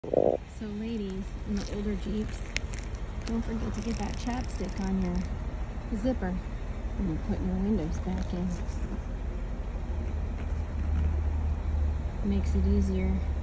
So ladies, in the older Jeeps, don't forget to get that chapstick on your zipper when you're putting your windows back in. It makes it easier